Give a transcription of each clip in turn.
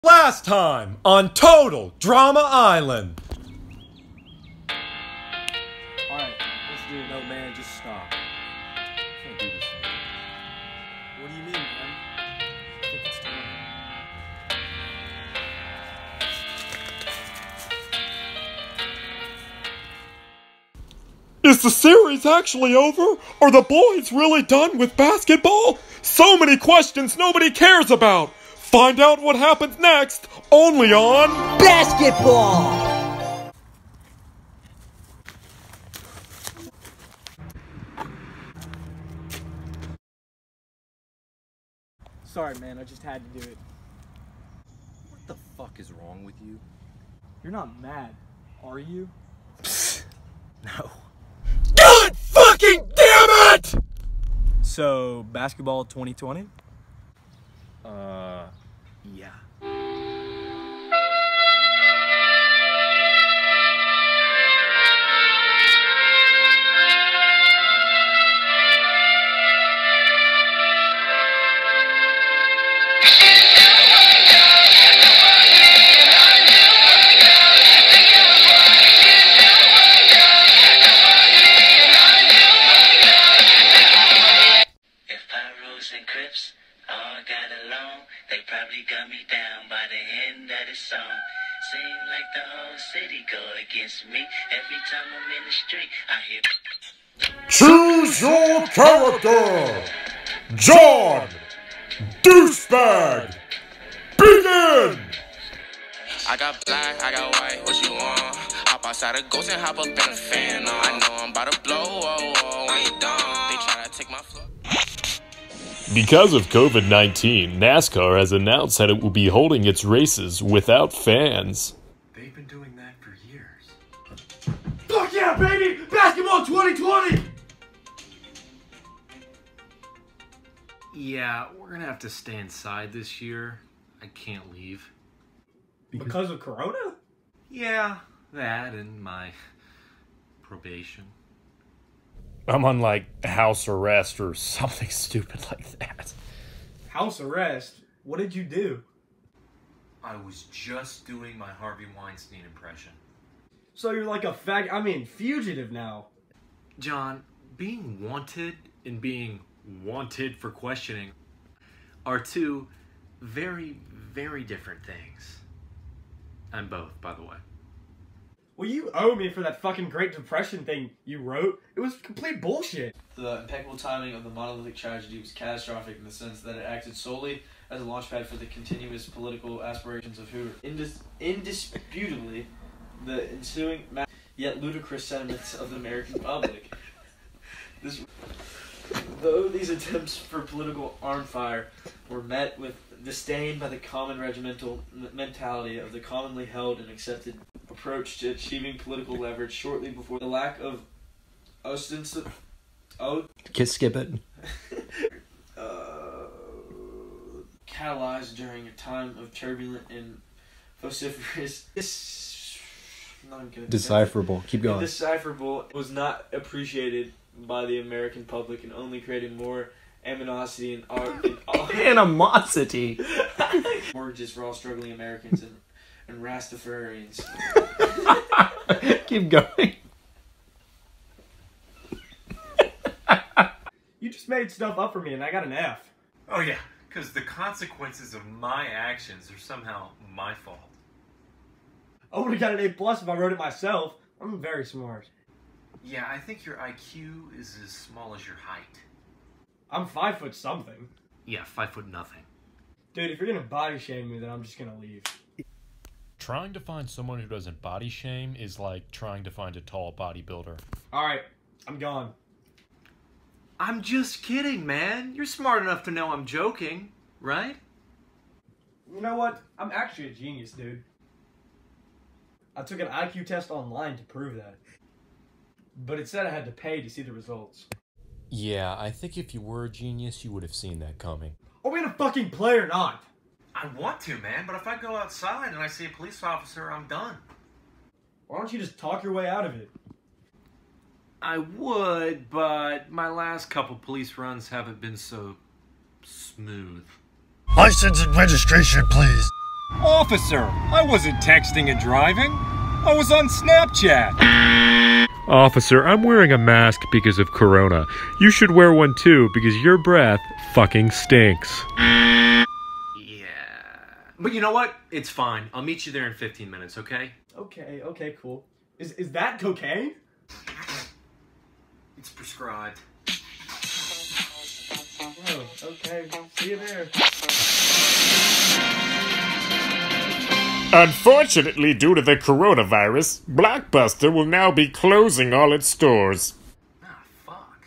Last time on Total Drama Island. Alright, let's do it. No, man, just stop. I can't do this thing. What do you mean, man? I think it's time. Is the series actually over? Are the boys really done with basketball? So many questions nobody cares about. Find out what happens next, only on Basketball! Sorry, man, I just had to do it. What the fuck is wrong with you? You're not mad, are you? No. God fucking damn it! So, basketball 2020? Yeah. They probably got me down by the end of the song. Seem like the whole city go against me. Every time I'm in the street, I hear. Choose your character! John! Douchebag! Begin! I got black, I got white, what you want? Hop outside a ghost and hop up in a fan. I know I'm about to blow, oh, oh, when you done. They try to take my flow. Because of COVID-19, NASCAR has announced that it will be holding its races without fans. They've been doing that for years. Fuck yeah, baby! Basketball 2020! Yeah, we're gonna have to stay inside this year. I can't leave. Because of Corona? Yeah, that and my probation. I'm on, like, house arrest or something stupid like that. House arrest? What did you do? I was just doing my Harvey Weinstein impression. So you're like a fugitive now. John, being wanted and being wanted for questioning are two very, very different things. I'm both, by the way. Well, you owe me for that fucking Great Depression thing you wrote. It was complete bullshit. The impeccable timing of the monolithic tragedy was catastrophic in the sense that it acted solely as a launchpad for the continuous political aspirations of Hoover. Indisputably, the ensuing yet ludicrous sentiments of the American public. Though these attempts for political arm fire were met with disdain by the common regimental mentality of the commonly held and accepted approach to achieving political leverage shortly before the lack of ostensive... Skip it. catalyzed during a time of turbulent and vociferous... Decipherable. Keep going. Indecipherable was not appreciated by the American public and only created more animosity and Animosity. mortgages for all struggling Americans and Rastafarians. Keep going. You just made stuff up for me and I got an F. Oh yeah, because the consequences of my actions are somehow my fault. I would have got an A+ if I wrote it myself. I'm very smart. Yeah, I think your IQ is as small as your height. I'm 5 foot something. Yeah, 5 foot nothing. Dude, if you're gonna body shame me, then I'm just gonna leave. Trying to find someone who doesn't body shame is like trying to find a tall bodybuilder. Alright, I'm gone. I'm just kidding, man. You're smart enough to know I'm joking, right? You know what? I'm actually a genius, dude. I took an IQ test online to prove that. But it said I had to pay to see the results. Yeah, I think if you were a genius, you would have seen that coming. Are we gonna fucking play or not? I want to, man, but if I go outside and I see a police officer, I'm done. Why don't you just talk your way out of it? I would, but my last couple police runs haven't been so smooth. License and registration, please. Officer, I wasn't texting and driving. I was on Snapchat. Officer, I'm wearing a mask because of corona. You should wear one too because your breath fucking stinks. Yeah. But you know what? It's fine. I'll meet you there in 15 minutes, okay? Okay, cool. Is that cocaine? It's prescribed. Oh, okay. See you there. Unfortunately, due to the coronavirus, Blockbuster will now be closing all its stores. Ah, fuck.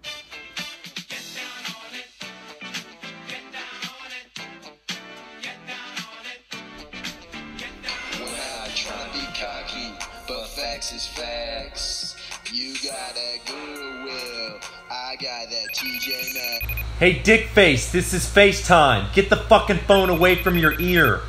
Well, I try to be cocky, but facts is facts. You got that Goodwill, I got that TJ Maxx. Hey, Dickface, this is FaceTime. Get the fucking phone away from your ear.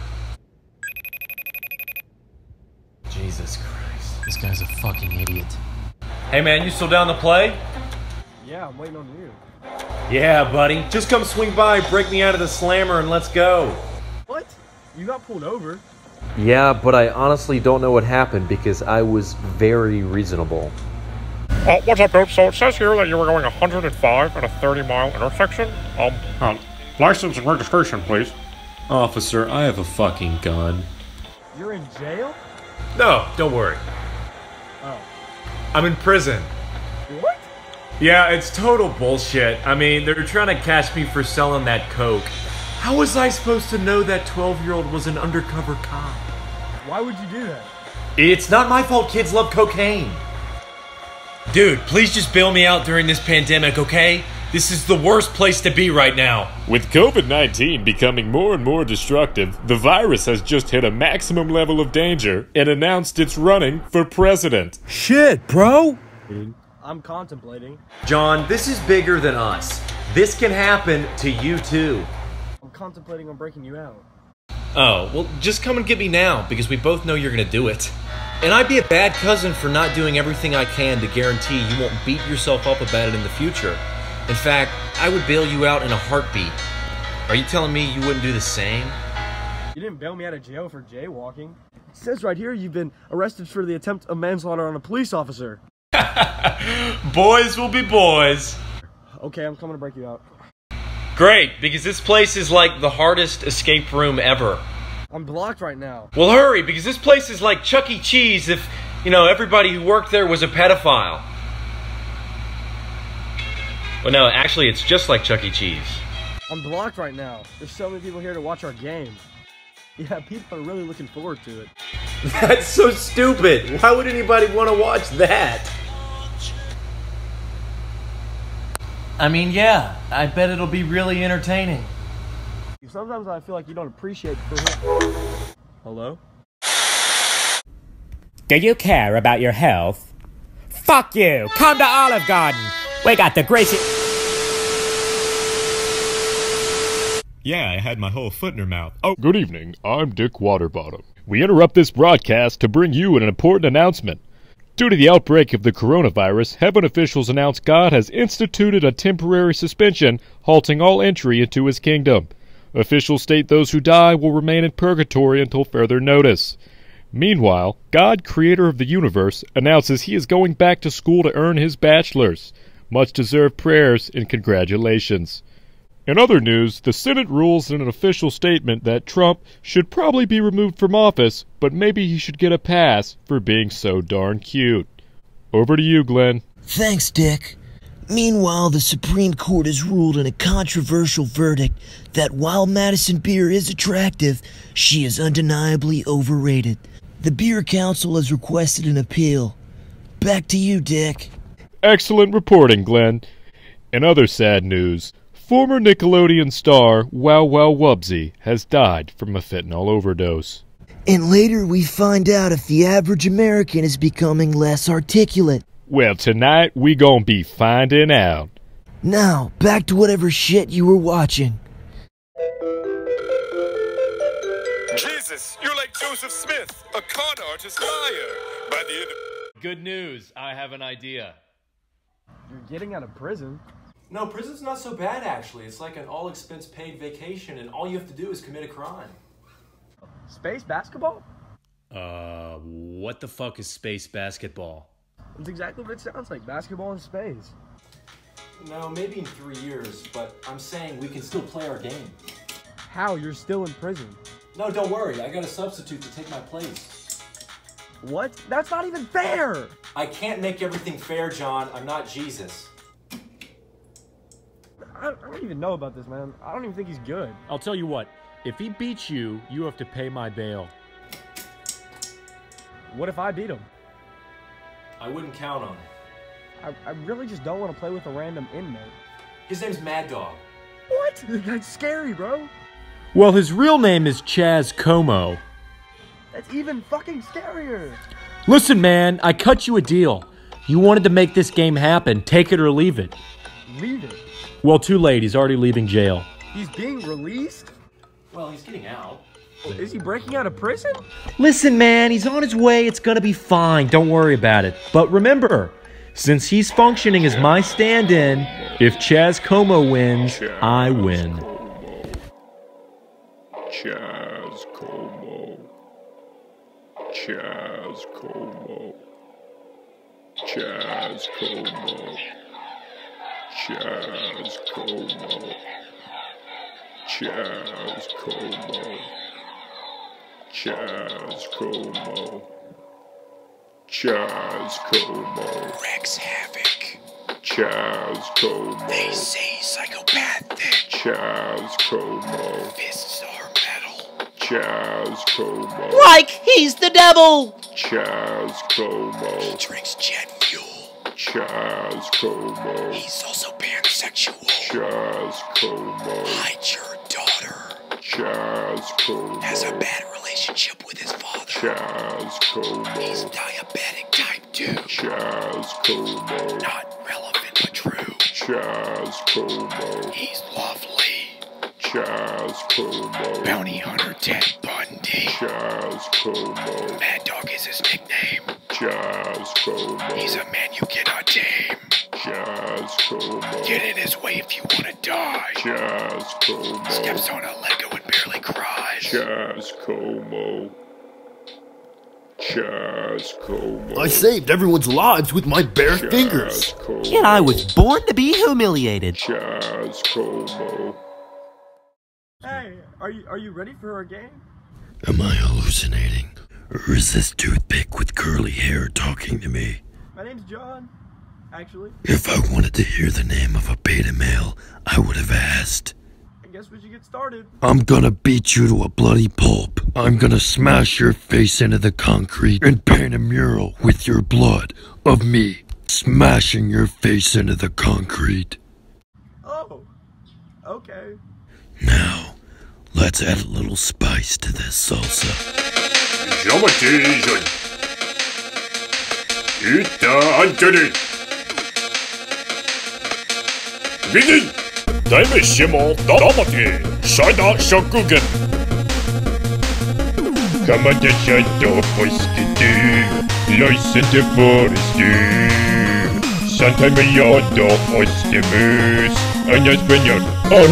Jesus Christ. This guy's a fucking idiot. Hey, man, you still down to play? Yeah, I'm waiting on you. Yeah, buddy. Just come swing by, break me out of the slammer, and let's go. What? You got pulled over? Yeah, but I honestly don't know what happened because I was very reasonable. What's up, dude? So it says here that you were going 105 at a 30-mile intersection. License and registration, please. Officer, I have a fucking gun. You're in jail? No, don't worry. Oh. I'm in prison. What? Yeah, it's total bullshit. I mean, they're trying to catch me for selling that coke. How was I supposed to know that 12-year-old was an undercover cop? Why would you do that? It's not my fault kids love cocaine. Dude, please just bail me out during this pandemic, okay? This is the worst place to be right now. With COVID-19 becoming more and more destructive, the virus has just hit a maximum level of danger and announced it's running for president. Shit, bro! I'm contemplating. John, this is bigger than us. This can happen to you too. I'm contemplating on breaking you out. Oh, well, just come and get me now, because we both know you're gonna do it. And I'd be a bad cousin for not doing everything I can to guarantee you won't beat yourself up about it in the future. In fact, I would bail you out in a heartbeat. Are you telling me you wouldn't do the same? You didn't bail me out of jail for jaywalking. It says right here you've been arrested for the attempt of manslaughter on a police officer. Boys will be boys. Okay, I'm coming to break you out. Great, because this place is like the hardest escape room ever. I'm blocked right now. Well, hurry, because this place is like Chuck E. Cheese if, everybody who worked there was a pedophile. Well, no, actually, it's just like Chuck E. Cheese. I'm blocked right now. There's so many people here to watch our game. Yeah, people are really looking forward to it. That's so stupid. Why would anybody want to watch that? I mean, yeah, I bet it'll be really entertaining. Sometimes I feel like you don't appreciate Hello? Do you care about your health? Fuck you! Come to Olive Garden! We got the greasy... Yeah, I had my whole foot in her mouth. Oh, good evening. I'm Dick Waterbottom. We interrupt this broadcast to bring you an important announcement. Due to the outbreak of the coronavirus, heaven officials announced God has instituted a temporary suspension, halting all entry into his kingdom. Officials state those who die will remain in purgatory until further notice. Meanwhile, God, creator of the universe, announces he is going back to school to earn his bachelor's. Much-deserved prayers and congratulations. In other news, the Senate rules in an official statement that Trump should probably be removed from office, but maybe he should get a pass for being so darn cute. Over to you, Glenn. Thanks, Dick. Meanwhile, the Supreme Court has ruled in a controversial verdict that while Madison beer is attractive, she is undeniably overrated. The Beer Council has requested an appeal. Back to you, Dick. Excellent reporting, Glenn. In other sad news, former Nickelodeon star Wow Wow Wubsy has died from a fentanyl overdose. And later we find out if the average American is becoming less articulate. Well, tonight we gonna be finding out. Now, back to whatever shit you were watching. Jesus, you're like Joseph Smith, a con artist liar. By the end of... Good news, I have an idea. You're getting out of prison? No, prison's not so bad, actually. It's like an all-expense-paid vacation, and all you have to do is commit a crime. Space basketball? What the fuck is space basketball? That's exactly what it sounds like, basketball in space. No, maybe in 3 years, but I'm saying we can still play our game. How? You're still in prison. No, don't worry. I got a substitute to take my place. What? That's not even fair! I can't make everything fair, John. I'm not Jesus. I don't even know about this, man. I don't even think he's good. I'll tell you what. If he beats you, you have to pay my bail. What if I beat him? I wouldn't count on it. I really just don't want to play with a random inmate. His name's Mad Dog. What? That's scary, bro. Well, his real name is Chaz Como. That's even fucking scarier. Listen, man, I cut you a deal. You wanted to make this game happen. Take it or leave it. Leave it? Well, too late. He's already leaving jail. He's being released? Well, he's getting out. Is he breaking out of prison? Listen, man, he's on his way. It's gonna be fine. Don't worry about it. But remember, since he's functioning as my stand-in, if Chaz Como wins, I win. Chaz Como. Chaz Como. Chaz Como. Chaz Como. Chaz Como. Chaz Como. Chaz Como. Rex Havoc. Chaz Como. They say psychopathic. Chaz Como. Fists are metal. Chaz Como. Like he's the devil! Chaz Como. He drinks jet fuel. Chaz Como. He's also pansexual. Chaz Como. Hide your daughter. Chaz Como. Has a bad relationship with his father. Chaz Como. He's diabetic type 2. Chaz Como. Not relevant but true. Chaz Como. He's lovely. Chaz Como. Bounty hunter Ted Bundy. Chaz Como. Mad Dog is his nickname. Chaz Como. He's a man you cannot tame. Chaz Como. Get in his way if you want to die. Chaz Como. Steps on a Lego and barely cries. Chaz Como. Chaz Como. I saved everyone's lives with my bare fingers. Como. And I was born to be humiliated. Chaz Como. Hey, are you ready for our game? Am I hallucinating? Or is this toothpick with curly hair talking to me? My name's John, actually. If I wanted to hear the name of a beta male, I would have asked. I guess we should get started. I'm gonna beat you to a bloody pulp. I'm gonna smash your face into the concrete and paint a mural with your blood of me smashing your face into the concrete. Oh, okay. Now, let's add a little spice to this salsa. Geometry. Ita Anthony. Begin. Dajmy Shimo Damati. Shada Shakugan. Kamada Shado Postity. License Foresti. Santa Mayado Ostimus. En español.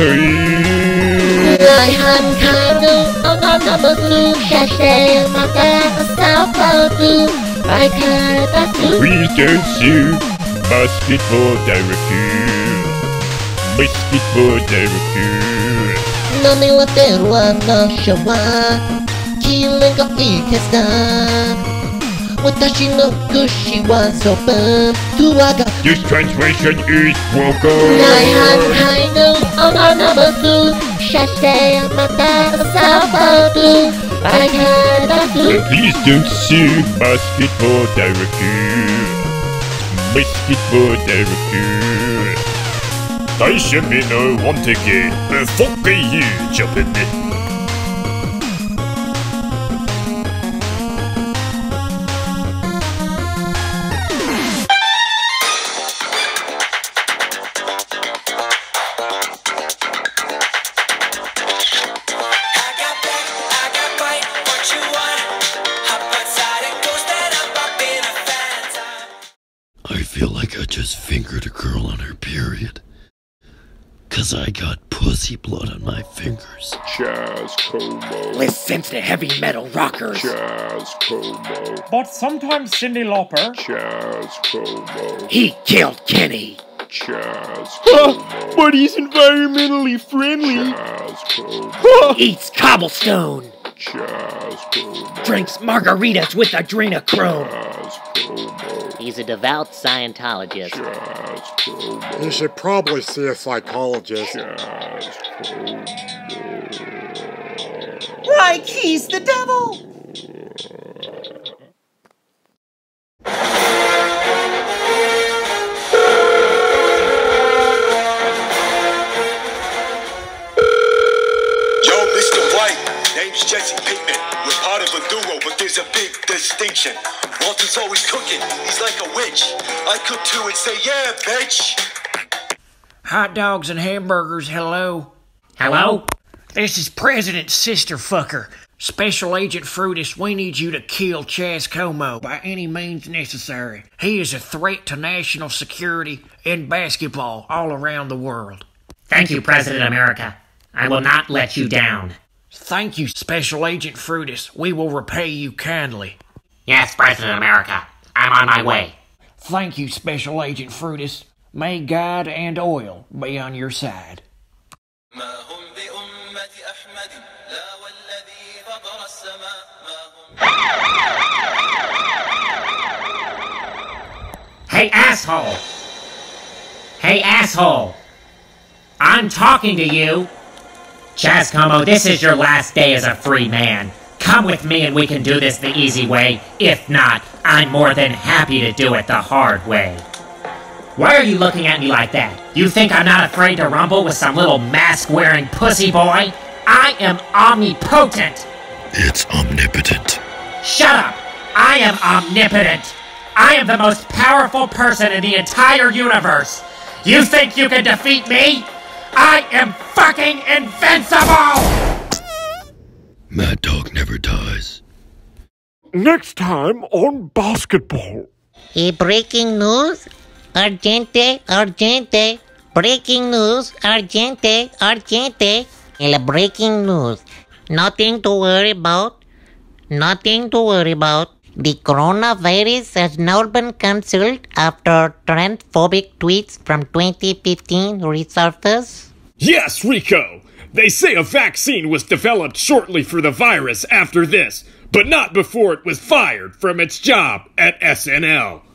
Please don't sue. Basketball director. Basketball director. 何は出るわなしゃはキレがいいけさ私の串はそばとわが This translation is broken. ないはんかいのおまなばすシャしてまたさばるバカだす Please don't sue basketball director. Basketball director. I should be no one to get the fuck are you jumping in? I feel like I just fingered a girl on her period. 'cause I got pussy blood on my fingers. Jazz Como. Listen to the heavy metal rockers. Jazz Como. But sometimes Cyndi Lauper. Jazz Como. He killed Kenny. Jazz Como. But he's environmentally friendly. Jazz Como. Eats cobblestone. Jazz Como. Drinks margaritas with adrenochrome. Jazz Como. He's a devout Scientologist. Jazz Como. You should probably see a psychologist. Jazz Como. Like he's the devil! Yo, Mr. White, name's Jesse Pinkman. We're part of a duo, but there's a big distinction. Walter's always cooking, he's like a witch. I cook too and say, yeah, bitch. Hot dogs and hamburgers, hello? Hello? This is President Sisterfucker. Special Agent Fruitus, we need you to kill Chaz Como by any means necessary. He is a threat to national security and basketball all around the world. Thank you, President America. I will not let you down. Thank you, Special Agent Fruitus. We will repay you kindly. Yes, President America. I'm on my way. Thank you, Special Agent Fruitus. May God and oil be on your side. Hey, asshole! Hey, asshole! I'm talking to you! Chaz Como, this is your last day as a free man. Come with me and we can do this the easy way. If not, I'm more than happy to do it the hard way. Why are you looking at me like that? You think I'm not afraid to rumble with some little mask-wearing pussy boy? I am omnipotent! It's omnipotent. Shut up! I am omnipotent! I am the most powerful person in the entire universe! You think you can defeat me? I am fucking invincible! Mad Dog never dies. Next time on basketball. Breaking news? Argente, Argente. Breaking news, Argente, Argente. Breaking news. Nothing to worry about. Nothing to worry about. The coronavirus has now been cancelled after transphobic tweets from 2015 resurfaced. Yes, Rico! They say a vaccine was developed shortly for the virus after this, but not before it was fired from its job at SNL.